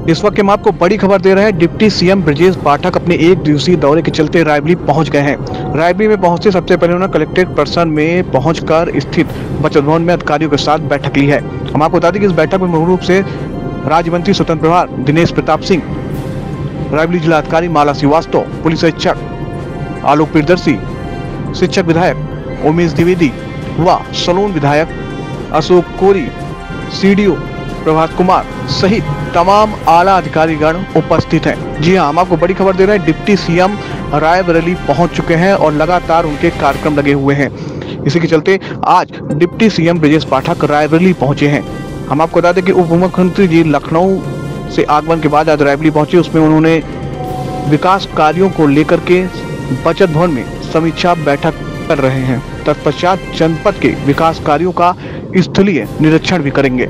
इस वक्त हम आपको बड़ी खबर दे रहे हैं। डिप्टी सीएम ब्रजेश पाठक अपने एक दिवसीय दौरे के चलते रायबरेली पहुंच गए हैं। रायबरेली में पहुंचते सबसे पहले उन्होंने कलेक्ट्रेट परिसर में पहुंचकर स्थित बचत भवन में अधिकारियों के साथ बैठक ली है। हम आपको बता दें कि इस बैठक में मुख्य रूप से राज्य मंत्री स्वतंत्र प्रभार दिनेश प्रताप सिंह, रायबरेली जिला अधिकारी माला श्रीवास्तव, पुलिस अधीक्षक आलोक प्रियदर्शी, शिक्षक विधायक उमेश द्विवेदी व सलोन विधायक अशोक कोरी, सीडीओ प्रभात कुमार सहित तमाम आला अधिकारीगण उपस्थित हैं। जी हां, हम आपको बड़ी खबर दे रहे हैं। डिप्टी सीएम रायबरेली पहुंच चुके हैं और लगातार उनके कार्यक्रम लगे हुए हैं। इसी के चलते आज डिप्टी सीएम ब्रजेश पाठक रायबरेली पहुंचे हैं। हम आपको बता दें कि उप मुख्यमंत्री जी लखनऊ से आगमन के बाद आज रायबरेली पहुंचे। उसमें उन्होंने विकास कार्यों को लेकर के बचत भवन में समीक्षा बैठक कर रहे हैं। तत्पश्चात जनपद के विकास कार्यों का स्थलीय निरीक्षण भी करेंगे।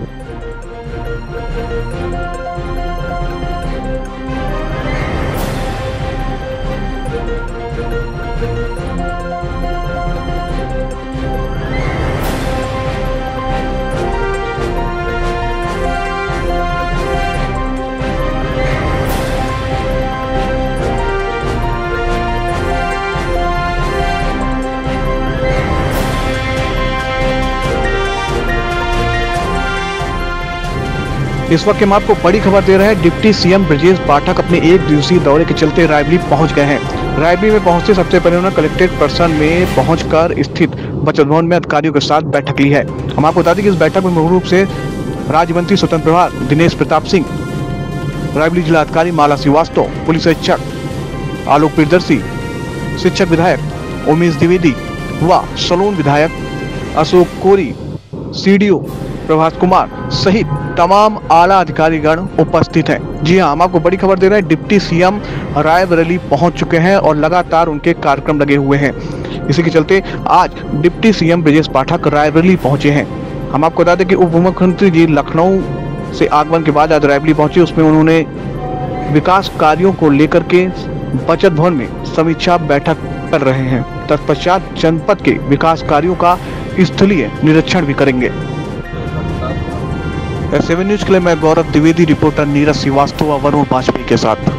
इस वक्त हम आपको बड़ी खबर दे रहे हैं। डिप्टी सीएम ब्रजेश पाठक अपने एक दिवसीय दौरे के चलते रायबरेली पहुंच गए हैं। रायबरेली में पहुंचते सबसे पहले उन्होंने कलेक्ट्रेट परिसर में पहुंचकर स्थित बचत भवन में अधिकारियों के साथ बैठक ली है। हम आपको बता दें कि इस बैठक में मुख्य रूप से राज्य मंत्री स्वतंत्र प्रभार दिनेश प्रताप सिंह, रायबरेली जिला अधिकारी माला श्रीवास्तव, पुलिस अधीक्षक आलोक प्रियदर्शी, शिक्षक विधायक उमेश द्विवेदी व सलोन विधायक अशोक कोरी, सीडीओ प्रभात कुमार सहित तमाम आला अधिकारीगण उपस्थित हैं। जी हां, हम आपको बड़ी खबर दे रहे हैं। डिप्टी सीएम रायबरेली पहुंच चुके हैं और लगातार उनके कार्यक्रम लगे हुए हैं। इसी के चलते आज डिप्टी सीएम ब्रजेश पाठक रायबरेली पहुंचे हैं। हम आपको बता दें कि उप मुख्यमंत्री जी लखनऊ से आगमन के बाद आज रायबरेली पहुंचे। उसमें उन्होंने विकास कार्यों को लेकर के बचत भवन में समीक्षा बैठक कर रहे हैं। तत्पश्चात जनपद के विकास कार्यों का स्थलीय निरीक्षण भी करेंगे। S7 न्यूज के लिए मैं गौरव द्विवेदी, रिपोर्टर नीरज श्रीवास्तव व वरुण वाजपेयी के साथ।